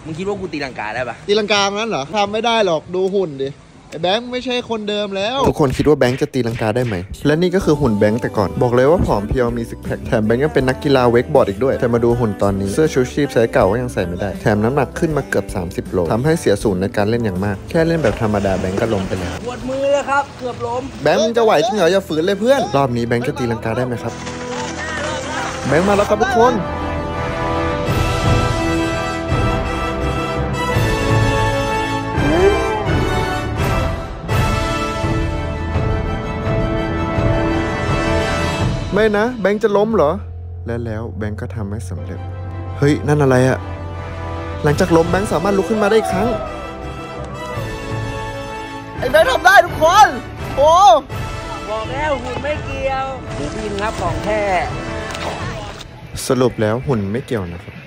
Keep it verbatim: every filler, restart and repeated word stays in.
มึงคิดว่ากูตีลังกาได้ปะตีลังกางั้นเหรอทำไม่ได้หรอกดูหุ่นดิไอ้แบงค์ไม่ใช่คนเดิมแล้วทุกคนคิดว่าแบงค์จะตีลังกาได้ไหมและนี่ก็คือหุ่นแบงค์แต่ก่อนบอกเลยว่าผอมเพียวมีซิกแพคแถมแบงค์ยังเป็นนักกีฬาเวกบอร์ดอีกด้วยแต่มาดูหุ่นตอนนี้เสื้อชูชีพไซส์เก่าก็ยังใส่ไม่ได้แถมน้ำหนักขึ้นมาเกือบสามสิบโลทำให้เสียศูนย์ในการเล่นอย่างมากแค่เล่นแบบธรรมดาแบงค์ก็ล้มไปแล้วปวดมือเลยครับเกือบล้มแบงค์มึงจะไหวจริงเหรออย่าฝืนเลยเพื่อนรอบนี้แบงค์จะตีลังกาได้ไหมครับแบงค์มาแล้วครับทุกคนไม่นะแบงค์จะล้มเหรอและแล้วแบงค์ก็ทำให้สำเร็จเฮ้ยนั่นอะไรอะหลังจากล้มแบงค์สามารถลุกขึ้นมาได้อีกครั้งไอ้แบงค์ทำได้ทุกคนโอ้บอกแล้วหุ่นไม่เกี่ยวหมูบินครับของแท้สรุปแล้วหุ่นไม่เกี่ยวนะครับ